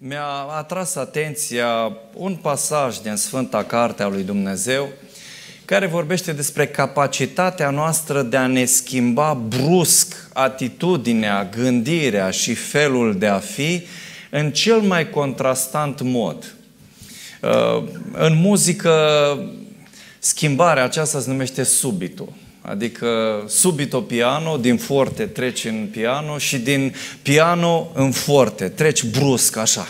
mi-a atras atenția un pasaj din Sfânta Carte a lui Dumnezeu care vorbește despre capacitatea noastră de a ne schimba brusc atitudinea, gândirea și felul de a fi în cel mai contrastant mod. În muzică, schimbarea aceasta se numește subito. Adică subito piano, din forte treci în piano și din piano în forte, treci brusc așa.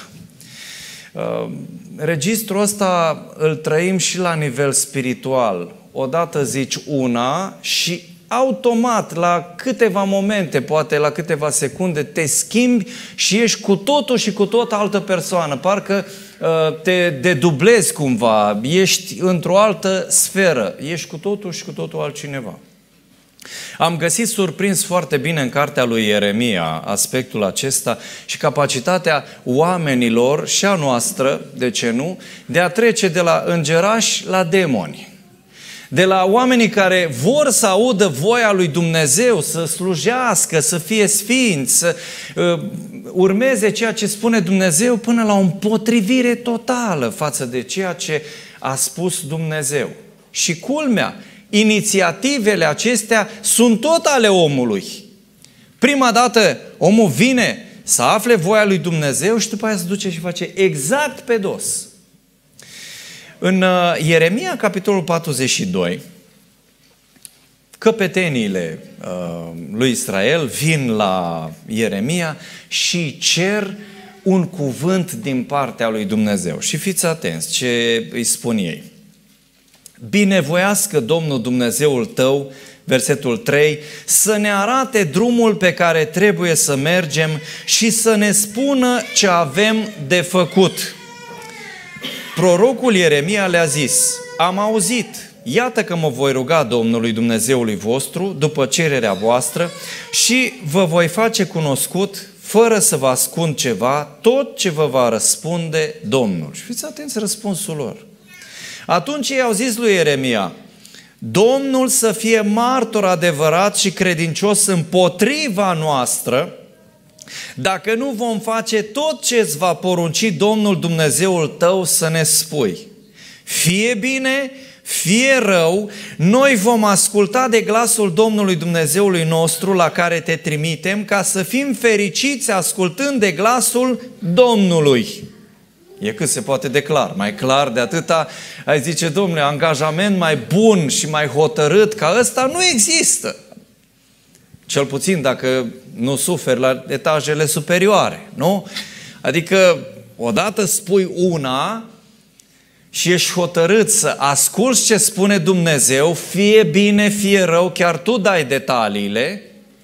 Registrul ăsta îl trăim și la nivel spiritual. Odată zici una și automat, la câteva momente, poate la câteva secunde, te schimbi și ești cu totul și cu tot altă persoană. Parcă te dedublezi cumva, ești într-o altă sferă, ești cu totul și cu totul altcineva. Am găsit surprins foarte bine în cartea lui Ieremia aspectul acesta și capacitatea oamenilor și a noastră, de ce nu, de a trece de la îngerași la demoni. De la oamenii care vor să audă voia lui Dumnezeu, să slujească, să fie sfinți, să urmeze ceea ce spune Dumnezeu, până la o împotrivire totală față de ceea ce a spus Dumnezeu. Și culmea, inițiativele acestea sunt tot ale omului. Prima dată omul vine să afle voia lui Dumnezeu și după aia se duce și face exact pe dos. În Ieremia, capitolul 42, căpeteniile lui Israel vin la Ieremia și cer un cuvânt din partea lui Dumnezeu. Și fiți atenți ce îi spun ei. Binevoiască Domnul Dumnezeul tău, versetul 3, să ne arate drumul pe care trebuie să mergem și să ne spună ce avem de făcut. Prorocul Ieremia le-a zis, am auzit, iată că mă voi ruga Domnului Dumnezeului vostru după cererea voastră și vă voi face cunoscut, fără să vă ascund ceva, tot ce vă va răspunde Domnul. Și fiți atenți răspunsul lor. Atunci ei au zis lui Ieremia, Domnul să fie martor adevărat și credincios împotriva noastră, dacă nu vom face tot ce îți va porunci Domnul Dumnezeul tău să ne spui. Fie bine, fie rău, noi vom asculta de glasul Domnului Dumnezeului nostru la care te trimitem, ca să fim fericiți ascultând de glasul Domnului. E cât se poate de clar. Mai clar de atâta, ai zice, domnule, angajament mai bun și mai hotărât ca ăsta nu există. Cel puțin dacă nu suferi la etajele superioare, nu? Adică, odată spui una și ești hotărât să asculți ce spune Dumnezeu, fie bine, fie rău, chiar tu dai detaliile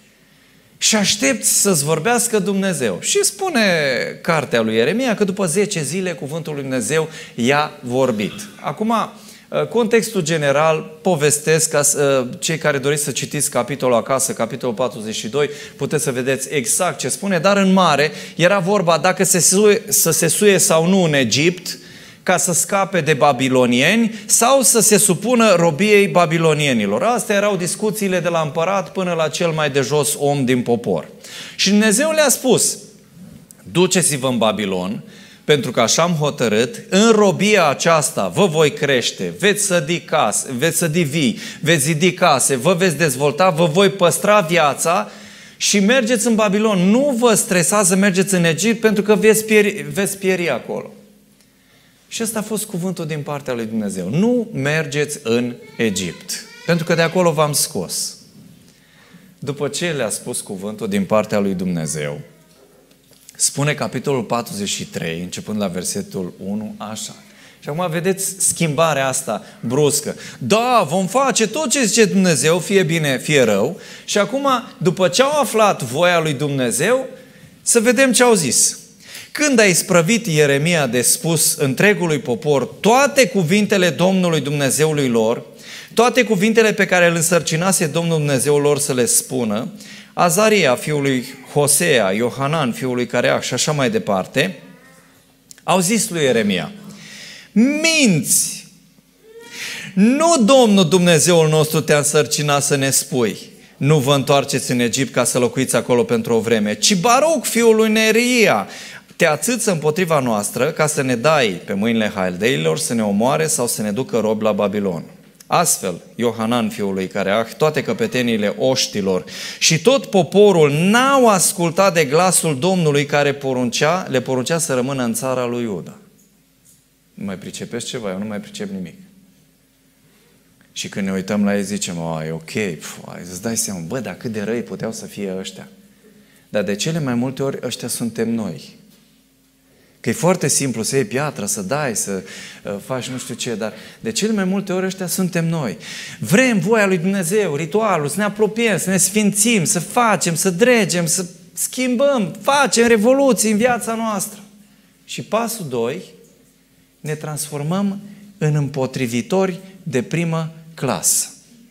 și aștepți să-ți vorbească Dumnezeu. Și spune cartea lui Ieremia că după 10 zile cuvântul lui Dumnezeu i-a vorbit. Acum, contextul general, povestesc, ca cei care doriți să citiți capitolul acasă, capitolul 42, puteți să vedeți exact ce spune, dar în mare era vorba dacă să se suie sau nu în Egipt, ca să scape de babilonieni sau să se supună robiei babilonienilor. Astea erau discuțiile de la împărat până la cel mai de jos om din popor. Și Dumnezeu le-a spus, duceți-vă în Babilon, pentru că așa am hotărât, în robia aceasta vă voi crește, veți sădi case, veți sădi vii, veți zidi case, vă veți dezvolta, vă voi păstra viața și mergeți în Babilon. Nu vă stresați să mergeți în Egipt pentru că veți pieri acolo. Și ăsta a fost cuvântul din partea lui Dumnezeu. Nu mergeți în Egipt, pentru că de acolo v-am scos. După ce le-a spus cuvântul din partea lui Dumnezeu, spune capitolul 43, începând la versetul 1, așa. Și acum vedeți schimbarea asta bruscă. Da, vom face tot ce zice Dumnezeu, fie bine, fie rău. Și acum, după ce au aflat voia lui Dumnezeu, să vedem ce au zis. Când a isprăvit Ieremia de spus întregului popor toate cuvintele Domnului Dumnezeului lor, toate cuvintele pe care îl însărcinase Domnul Dumnezeul lor să le spună, Azaria, fiul lui Hosea, Iohanan, fiul lui Careac și așa mai departe, au zis lui Ieremia, minți! Nu Domnul Dumnezeul nostru te-a însărcinat să ne spui, nu vă întoarceți în Egipt ca să locuiți acolo pentru o vreme, ci Baruc, fiul lui Neria, te ațâță împotriva noastră ca să ne dai pe mâinile haldeilor, să ne omoare sau să ne ducă rob la Babilon. Astfel, Iohanan, fiul lui Careah, toate căpeteniile oștilor și tot poporul n-au ascultat de glasul Domnului care le poruncea să rămână în țara lui Iuda. Nu mai pricepeți ceva? Eu nu mai pricep nimic. Și când ne uităm la ei zicem, e ok, îți dai seama, dar cât de răi puteau să fie ăștia. Dar de cele mai multe ori ăștia suntem noi. Că e foarte simplu să iei piatră, să dai, să faci nu știu ce, dar de cele mai multe ori ăștia suntem noi. Vrem voia lui Dumnezeu, ritualul, să ne apropiem, să ne sfințim, să facem, să dregem, să schimbăm, facem revoluții în viața noastră. Și pasul 2, ne transformăm în împotrivitori de primă clasă.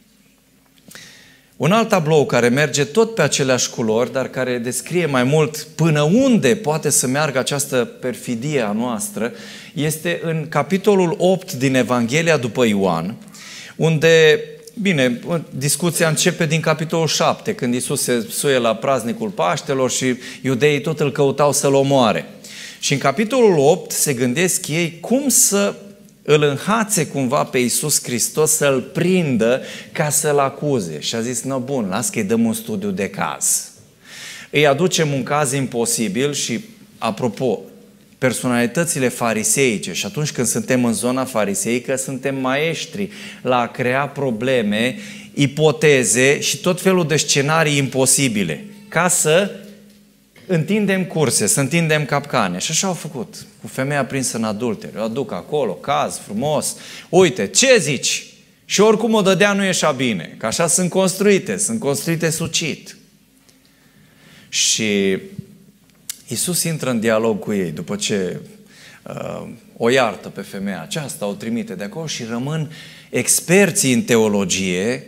Un alt tablou care merge tot pe aceleași culori, dar care descrie mai mult până unde poate să meargă această perfidie a noastră, este în capitolul 8 din Evanghelia după Ioan, unde, bine, discuția începe din capitolul 7, când Iisus se suie la praznicul Paștelor și iudeii tot îl căutau să-l omoare. Și în capitolul 8 se gândesc ei cum să îl înhațe cumva pe Iisus Hristos, să-l prindă ca să-l acuze. Și a zis, bun, las că îi dăm un studiu de caz. Îi aducem un caz imposibil și, apropo, personalitățile fariseice, și atunci când suntem în zona fariseică, suntem maestri la a crea probleme, ipoteze și tot felul de scenarii imposibile, ca să întindem curse, să întindem capcane. Și așa au făcut. Cu femeia prinsă în adulter. O aduc acolo, caz frumos. Uite, ce zici? Și oricum o dădea nu ieșea bine. Că așa sunt construite sucit. Și Iisus intră în dialog cu ei după ce o iartă pe femeia aceasta, o trimite de acolo și rămân experții în teologie,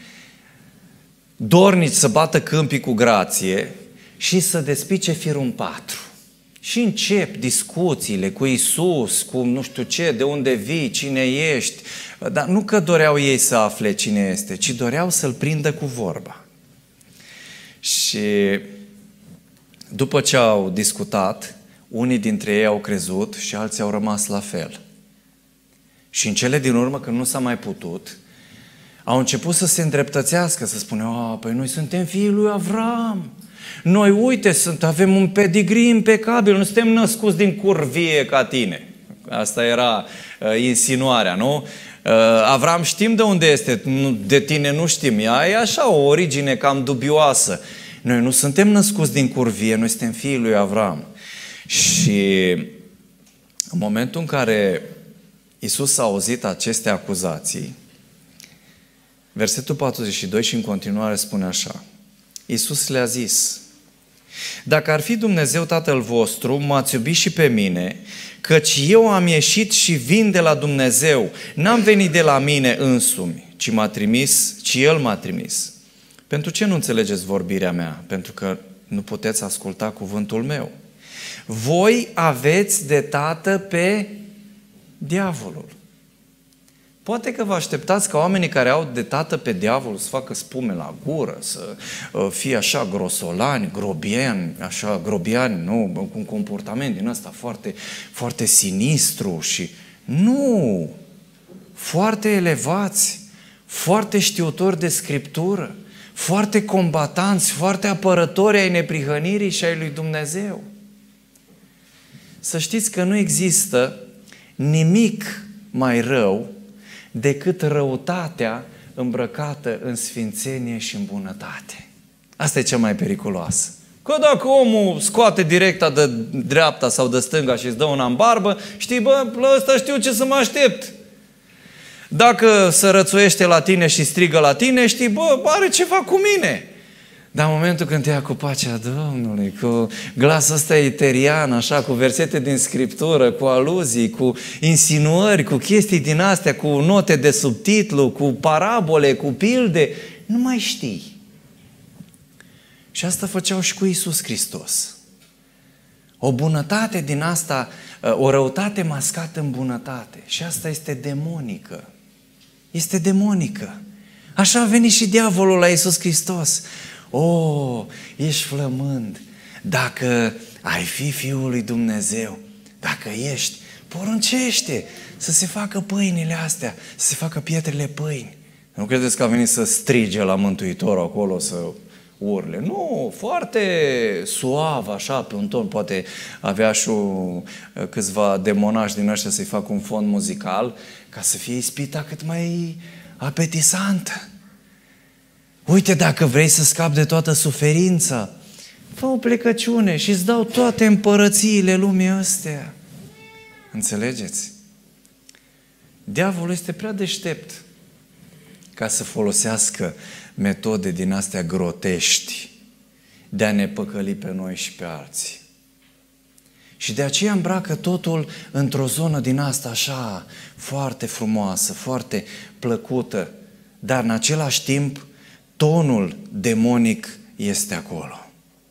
dornici să bată câmpii cu grație și să despice firul în patru. Și încep discuțiile cu Iisus, cu nu știu ce, de unde vii, cine ești. Dar nu că doreau ei să afle cine este, ci doreau să-l prindă cu vorba. Și după ce au discutat, unii dintre ei au crezut și alții au rămas la fel. Și în cele din urmă, când nu s-a mai putut, au început să se îndreptățească, să spună, păi noi suntem fiii lui Avram. Noi, uite, avem un pedigree impecabil, nu suntem născuți din curvie ca tine. Asta era insinuarea, nu? Avram știm de unde este, de tine nu știm. Ea e așa, o origine cam dubioasă. Noi nu suntem născuți din curvie, noi suntem fiii lui Avram. Și în momentul în care Iisus a auzit aceste acuzații, versetul 42 și în continuare spune așa, Iisus le-a zis, dacă ar fi Dumnezeu Tatăl vostru, m-ați iubit și pe mine, căci eu am ieșit și vin de la Dumnezeu, n-am venit de la mine însumi, ci El m-a trimis. Pentru ce nu înțelegeți vorbirea mea? Pentru că nu puteți asculta cuvântul meu. Voi aveți de tată pe diavolul. Poate că vă așteptați ca oamenii care au de tată pe diavolul să facă spume la gură, să fie așa grosolani, grobiani, nu, cu un comportament din ăsta foarte, foarte sinistru și nu, foarte elevați, foarte știutori de Scriptură, foarte combatanți, foarte apărători ai neprihănirii și ai lui Dumnezeu. Să știți că nu există nimic mai rău decât răutatea îmbrăcată în sfințenie și în bunătate. Asta e cea mai periculoasă. Că dacă omul scoate directa de dreapta sau de stânga și îți dă una în barbă, știi, la ăsta știu ce să mă aștept. Dacă se rățuiește la tine și strigă la tine, știi, are ceva cu mine. Dar în momentul când te ia cu pacea Domnului, cu glasul ăsta eterian, așa, cu versete din Scriptură, cu aluzii, cu insinuări, cu chestii din astea, cu note de subtitlu, cu parabole, cu pilde, nu mai știi. Și asta făceau și cu Iisus Hristos. O bunătate din asta, o răutate mascată în bunătate. Și asta este demonică. Este demonică. Așa a venit și diavolul la Iisus Hristos. Ești flămând. Dacă ai fi Fiul lui Dumnezeu, dacă ești, poruncește să se facă pâinile astea, să se facă pietrele pâini. Nu credeți că a venit să strige la Mântuitorul acolo, să urle? Nu, foarte suav, așa, pe un ton. Poate avea și câțiva demonași din ăștia să-i facă un fond muzical, ca să fie ispita cât mai apetisantă. Uite, dacă vrei să scapi de toată suferința, fă o plecăciune și îți dau toate împărățiile lumii astea. Înțelegeți? Diavolul este prea deștept ca să folosească metode din astea grotești de a ne păcăli pe noi și pe alții. Și de aceea îmbracă totul într-o zonă din asta așa foarte frumoasă, foarte plăcută, dar în același timp tonul demonic este acolo.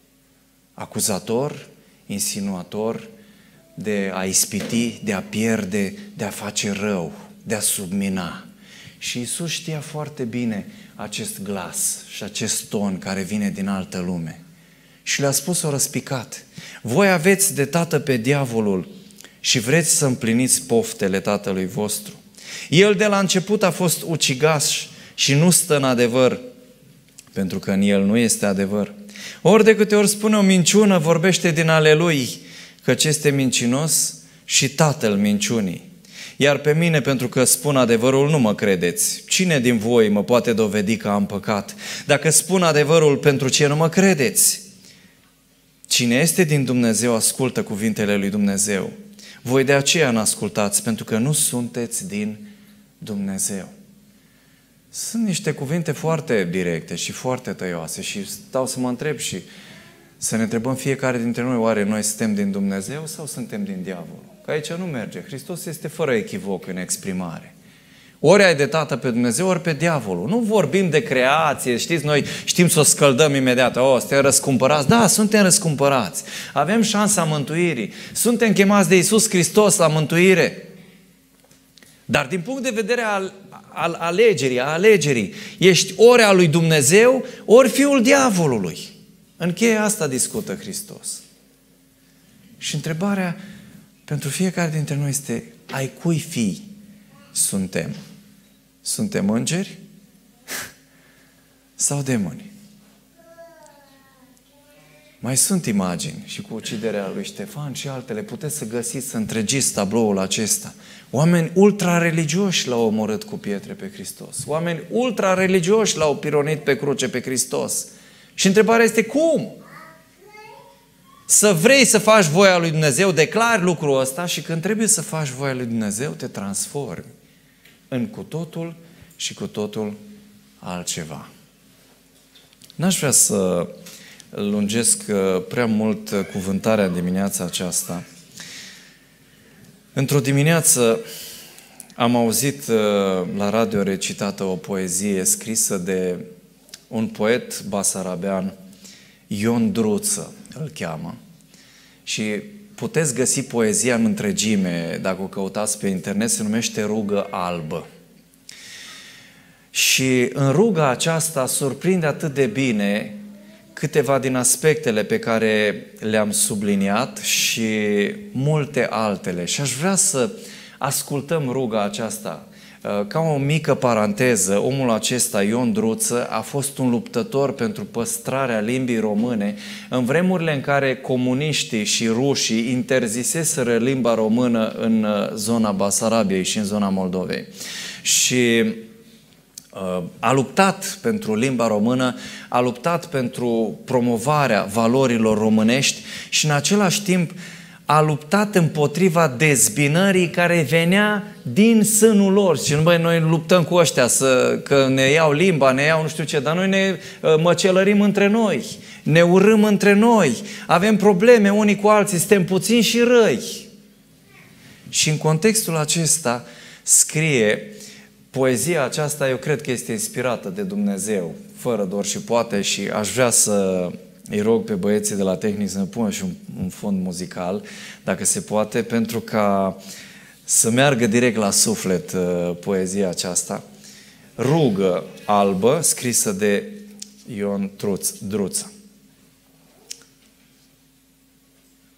Acuzator, insinuator, de a ispiti, de a pierde, de a face rău, de a submina. Și Iisus știa foarte bine acest glas și acest ton care vine din altă lume. Și le-a spus-o răspicat: voi aveți de tată pe diavolul și vreți să împliniți poftele tatălui vostru. El de la început a fost ucigaș și nu stă în adevăr, pentru că în el nu este adevăr. Ori de câte ori spune o minciună, vorbește din ale lui, căci este mincinos și tatăl minciunii. Iar pe mine, pentru că spun adevărul, nu mă credeți. Cine din voi mă poate dovedi că am păcat? Dacă spun adevărul, pentru ce nu mă credeți? Cine este din Dumnezeu, ascultă cuvintele lui Dumnezeu. Voi de aceea nu ascultați, pentru că nu sunteți din Dumnezeu. Sunt niște cuvinte foarte directe și foarte tăioase și stau să mă întreb și să ne întrebăm fiecare dintre noi, oare noi suntem din Dumnezeu sau suntem din diavol? Că aici nu merge. Hristos este fără echivoc în exprimare. Ori ai de tată pe Dumnezeu, ori pe diavolul. Nu vorbim de creație, știți, noi știm să o scăldăm imediat. Suntem răscumpărați? Da, suntem răscumpărați. Avem șansa mântuirii. Suntem chemați de Iisus Hristos la mântuire. Dar din punct de vedere al alegerii, ești ori al lui Dumnezeu, ori fiul diavolului. În cheia asta discută Hristos. Și întrebarea pentru fiecare dintre noi este: ai cui fii suntem? Suntem îngeri sau demoni? Mai sunt imagini și cu uciderea lui Ștefan și altele. Puteți să găsiți, să întregiți tabloul acesta. Oameni ultra-religioși l-au omorât cu pietre pe Hristos. Oameni ultra-religioși l-au pironit pe cruce pe Hristos. Și întrebarea este: cum? Să vrei să faci voia lui Dumnezeu, declari lucrul ăsta și când trebuie să faci voia lui Dumnezeu, te transformi în cu totul și cu totul altceva. N-aș vrea să lungesc prea mult cuvântarea în dimineața aceasta. Într-o dimineață am auzit la radio recitată o poezie scrisă de un poet basarabean, Ion Druță îl cheamă. Și puteți găsi poezia în întregime, dacă o căutați pe internet, se numește Rugă albă. Și în ruga aceasta surprinde atât de bine câteva din aspectele pe care le-am subliniat și multe altele. Și aș vrea să ascultăm ruga aceasta. Ca o mică paranteză, omul acesta, Ion Druță, a fost un luptător pentru păstrarea limbii române în vremurile în care comuniștii și rușii interziseseră limba română în zona Basarabiei și în zona Moldovei. Și a luptat pentru limba română, a luptat pentru promovarea valorilor românești și în același timp a luptat împotriva dezbinării care venea din sânul lor. Și noi luptăm cu ăștia că ne iau limba, ne iau nu știu ce, dar noi ne măcelărim între noi, ne urâm între noi, avem probleme unii cu alții, suntem puțini și răi. Și în contextul acesta scrie poezia aceasta, eu cred că este inspirată de Dumnezeu, fără doar și poate, și aș vrea să îi rog pe băieții de la tehnic să ne pună și un fond muzical, dacă se poate, pentru ca să meargă direct la suflet poezia aceasta. Rugă albă, scrisă de Ion Druță.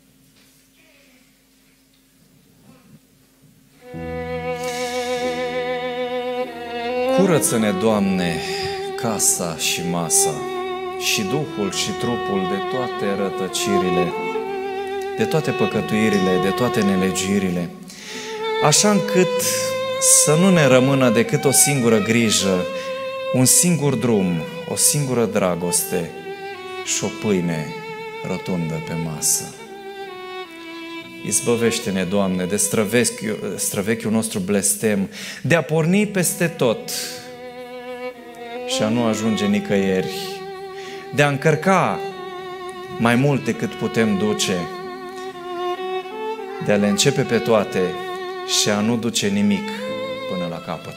Curăță-ne, Doamne, casa și masa, și Duhul și trupul de toate rătăcirile, de toate păcătuirile, de toate nelegiuirile, așa încât să nu ne rămână decât o singură grijă, un singur drum, o singură dragoste și o pâine rotundă pe masă. Izbăvește-ne, Doamne, de străvechiul nostru blestem, de a porni peste tot și a nu ajunge nicăieri, de a încărca mai mult decât putem duce, de a le începe pe toate și a nu duce nimic până la capăt.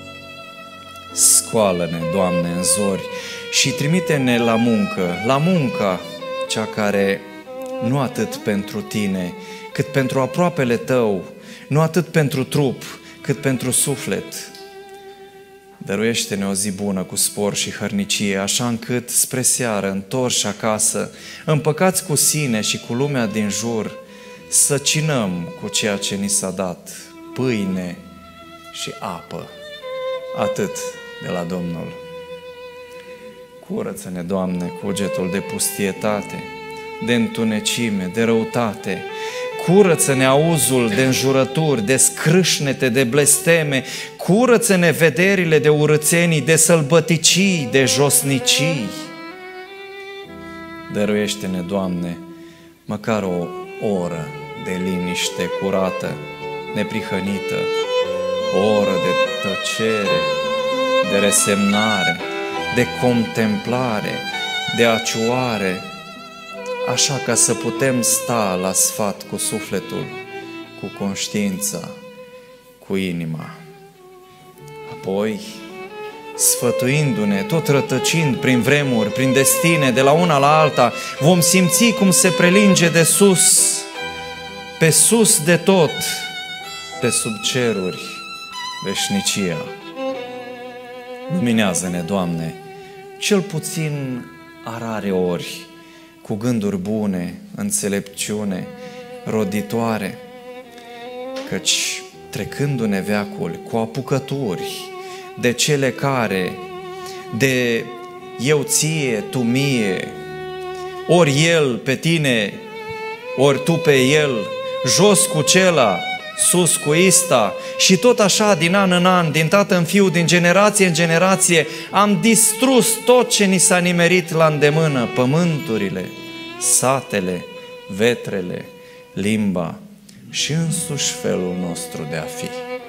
Scoală-ne, Doamne, în zori și trimite-ne la muncă, la munca cea care nu atât pentru Tine, cât pentru aproapele Tău, nu atât pentru trup, cât pentru suflet. Dăruiește-ne o zi bună cu spor și hărnicie, așa încât spre seară, întorși acasă, împăcați cu sine și cu lumea din jur, să cinăm cu ceea ce ni s-a dat, pâine și apă, atât de la Domnul. Curăță-ne, Doamne, cugetul de pustietate, de întunecime, de răutate. Curăță-ne auzul de înjurături, de scrâșnete, de blesteme. Curăță-ne vederile de urățenii, de sălbăticii, de josnicii. Dăruiește-ne, Doamne, măcar o oră de liniște curată, neprihănită, o oră de tăcere, de resemnare, de contemplare, de acioare, așa ca să putem sta la sfat cu sufletul, cu conștiința, cu inima. Apoi, sfătuindu-ne, tot rătăcind prin vremuri, prin destine, de la una la alta, vom simți cum se prelinge de sus, pe sus de tot, pe sub ceruri, veșnicia. Luminează-ne, Doamne, cel puțin a rare ori, cu gânduri bune, înțelepciune, roditoare, căci trecându-ne veacul cu apucături de cele care, de eu ție, tu mie, ori el pe tine, ori tu pe el, jos cu cela, sus cu ista, și tot așa din an în an, din tată în fiu, din generație în generație, am distrus tot ce ni s-a nimerit la îndemână, pământurile, satele, vetrele, limba și însuși felul nostru de a fi.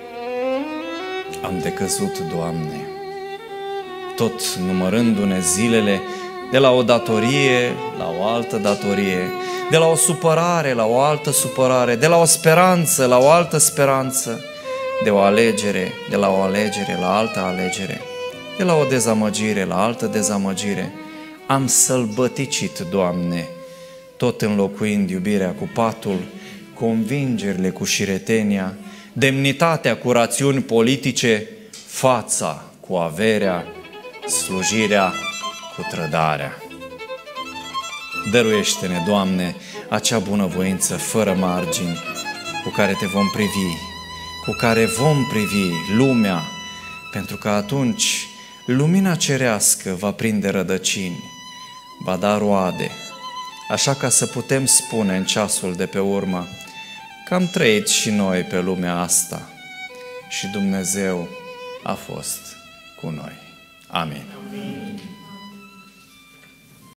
Am decăzut, Doamne, tot numărându-ne zilele, de la o datorie la o altă datorie, de la o supărare la o altă supărare, de la o speranță la o altă speranță, de o alegere, de la o alegere la altă alegere, de la o dezamăgire la altă dezamăgire. Am sălbăticit, Doamne, tot înlocuind iubirea cu patul, convingerile cu șiretenia, demnitatea cu rațiuni politice, fața cu averea, slujirea cu trădarea. Dăruiește-ne, Doamne, acea bunăvoință fără margini cu care Te vom privi, cu care vom privi lumea, pentru că atunci lumina cerească va prinde rădăcini, va da roade, așa ca să putem spune în ceasul de pe urmă că am trăit și noi pe lumea asta și Dumnezeu a fost cu noi. Amin.